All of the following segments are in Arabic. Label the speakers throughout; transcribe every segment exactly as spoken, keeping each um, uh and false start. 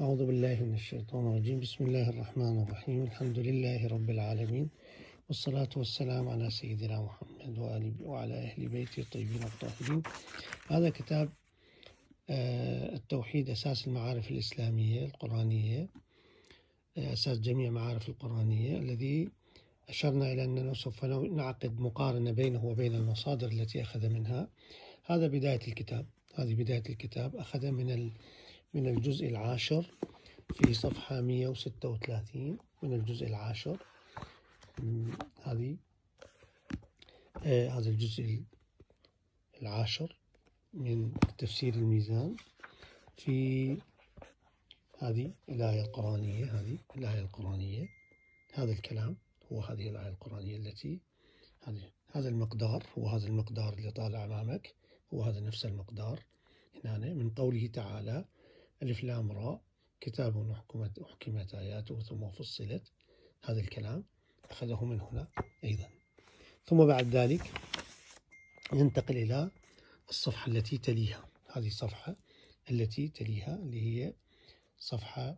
Speaker 1: أعوذ بالله من الشيطان الرجيم. بسم الله الرحمن الرحيم. الحمد لله رب العالمين، والصلاة والسلام على سيدنا محمد وعلى أهل بيته الطيبين الطاهرين. هذا كتاب التوحيد، أساس المعارف الإسلامية القرآنية، أساس جميع معارف القرآنية، الذي أشرنا إلى أننا سوف نعقد مقارنة بينه وبين المصادر التي أخذ منها. هذا بداية الكتاب، هذه بداية الكتاب. أخذ من من الجزء العاشر في صفحة مئة وستة وثلاثين، من الجزء العاشر. هذه آه هذا الجزء العاشر من تفسير الميزان، في هذه الآية القرآنية، هذه الآية القرآنية، هذا الكلام هو هذه الآية القرآنية التي هذه هذا المقدار هو هذا المقدار اللي طالع أمامك، هو هذا نفس المقدار هنا من قوله تعالى: ألف لام را كتاب أحكمت أحكمت آياته ثم فصلت. هذا الكلام أخذه من هنا أيضا. ثم بعد ذلك ينتقل إلى الصفحة التي تليها، هذه الصفحة التي تليها اللي هي صفحة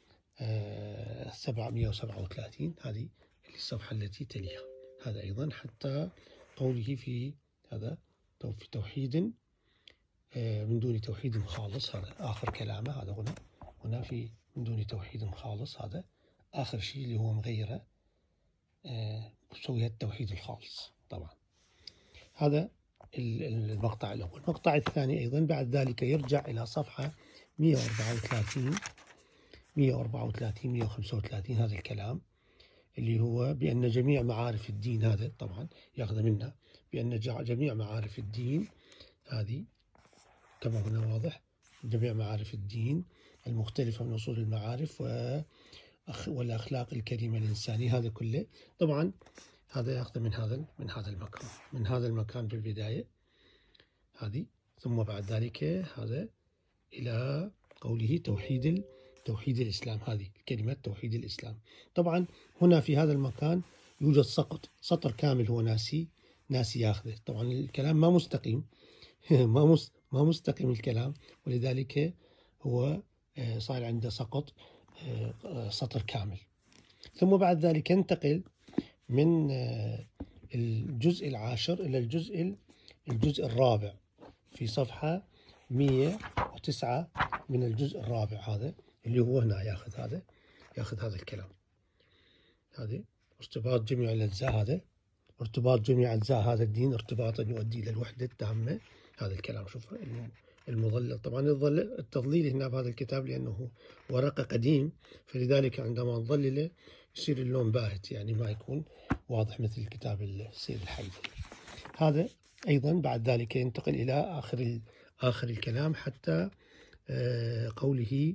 Speaker 1: سبعمئة وسبعة وثلاثين، هذه الصفحة التي تليها. هذا أيضا حتى قوله في هذا في توحيد من دون توحيد خالص، هذا آخر كلامه. هذا هنا هنا في من دون توحيد خالص، هذا آخر شيء اللي هو مغيرة مسويها التوحيد الخالص. طبعا هذا المقطع الأول. المقطع الثاني أيضا بعد ذلك يرجع إلى صفحة مئة وأربعة وثلاثين مئة وأربعة وثلاثين مئة وخمسة وثلاثين. هذا الكلام اللي هو بأن جميع معارف الدين، هذا طبعا يأخذ منها بأن جميع معارف الدين، هذه كما هنا واضح، جميع معارف الدين المختلفة من أصول المعارف والأخلاق الكريمة الإنسانية، هذا كله طبعا هذا يأخذ من هذا من هذا المكان من هذا المكان بالبداية هذه. ثم بعد ذلك هذا إلى قوله توحيد توحيد الإسلام، هذه كلمة توحيد الإسلام. طبعا هنا في هذا المكان يوجد سقط سطر كامل، هو ناسي ناسي ياخذه. طبعا الكلام ما مستقيم ما مس ما مستقيم الكلام، ولذلك هو صار عنده سقط سطر كامل. ثم بعد ذلك ينتقل من الجزء العاشر إلى الجزء الجزء الرابع في صفحة مئة وتسعة من الجزء الرابع، هذا اللي هو هنا ياخذ هذا ياخذ هذا الكلام. هذه ارتباط جميع الأجزاء، هذا ارتباط جميع أجزاء هذا الدين ارتباطا يؤدي إلى الوحدة التامة. هذا الكلام شوف المضلل. طبعا التضليل هنا بهذا الكتاب لأنه ورقة قديم، فلذلك عندما نضلله يصير اللون باهت، يعني ما يكون واضح مثل كتاب السيد الحيدري. هذا أيضا بعد ذلك ينتقل إلى آخر آخر الكلام حتى قوله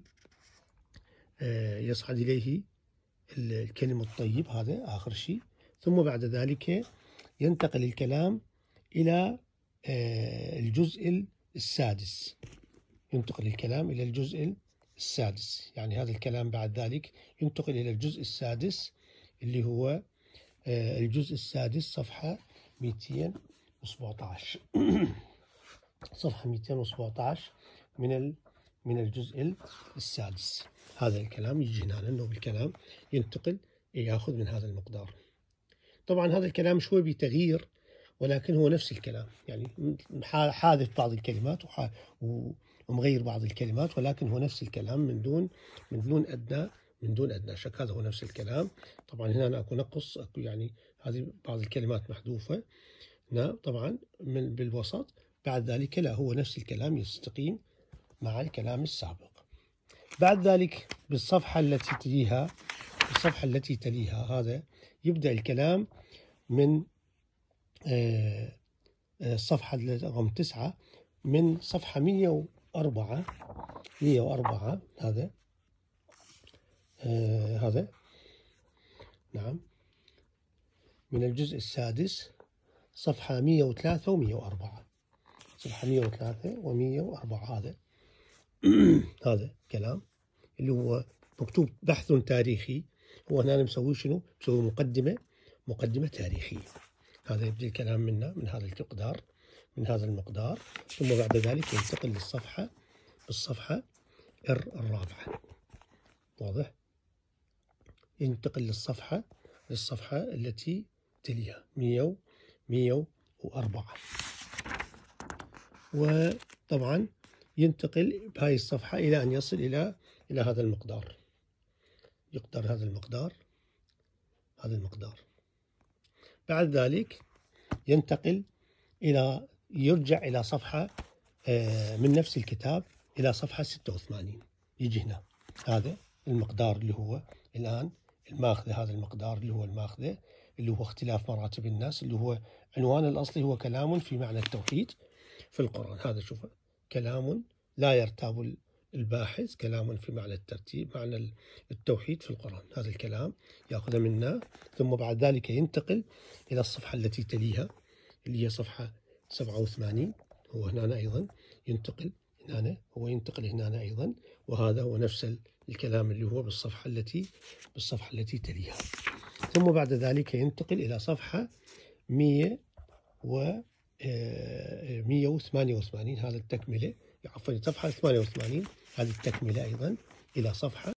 Speaker 1: يصعد إليه الكلم الطيب، هذا آخر شيء. ثم بعد ذلك ينتقل الكلام إلى الجزء السادس ينتقل الكلام إلى الجزء السادس يعني هذا الكلام بعد ذلك ينتقل إلى الجزء السادس اللي هو الجزء السادس صفحة مئتين وسبعة عشر صفحة مئتين وسبعة عشر من من الجزء السادس. هذا الكلام يجي هنا لأنه بالكلام ينتقل يأخذ من هذا المقدار. طبعا هذا الكلام شوي بتغيير، ولكن هو نفس الكلام، يعني حاذف بعض الكلمات ومغير بعض الكلمات، ولكن هو نفس الكلام من دون من دون أدنى من دون أدنى شك. هذا هو نفس الكلام. طبعا هنا أكو نقص، أكو يعني هذه بعض الكلمات محذوفة هنا طبعا من بالوسط. بعد ذلك لا، هو نفس الكلام يستقيم مع الكلام السابق. بعد ذلك بالصفحة التي تليها الصفحة التي تليها هذا يبدأ الكلام من الصفحة رقم تسعة، من صفحة مئة وأربعة مئة وأربعة هذا آه هذا نعم من الجزء السادس صفحة مئة وثلاثة ومئة وأربعة صفحة مئة وثلاثة ومئة وأربعة. هذا هذا كلام اللي هو مكتوب بحث تاريخي. هو هنا مسوي شنو؟ مسوي مقدمة مقدمة تاريخية. هذا يبدأ الكلام منا من هذا المقدار من هذا المقدار ثم بعد ذلك ينتقل للصفحة بالصفحة الرابعة. واضح؟ ينتقل للصفحة للصفحة التي تليها مئة مئة وأربعة. وطبعا ينتقل بهاي الصفحة إلى أن يصل إلى إلى هذا المقدار، يقدر هذا المقدار هذا المقدار. بعد ذلك ينتقل إلى يرجع إلى صفحة من نفس الكتاب إلى صفحة ستة وثمانين، يجي هنا هذا المقدار اللي هو الآن الماخذة، هذا المقدار اللي هو الماخذة اللي هو اختلاف مراتب الناس، اللي هو عنوان الأصلي هو كلام في معنى التوحيد في القرآن. هذا شوف كلام لا يرتاب الباحث، كلام في معنى الترتيب معنى التوحيد في القرآن. هذا الكلام يأخذ منا، ثم بعد ذلك ينتقل إلى الصفحة التي تليها اللي هي صفحة سبعة وثمانين. هو هنا أيضا ينتقل هنا، هو ينتقل هنا أيضا، وهذا هو نفس الكلام اللي هو بالصفحة التي بالصفحة التي تليها. ثم بعد ذلك ينتقل إلى صفحة مئة وثمانية وثمانين، هذا التكملة، عفوا صفحة ثمانية وثمانين، هذه التكملة أيضا إلى صفحة